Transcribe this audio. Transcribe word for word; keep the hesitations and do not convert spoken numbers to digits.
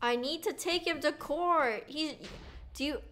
I need to take him to court. He, do you,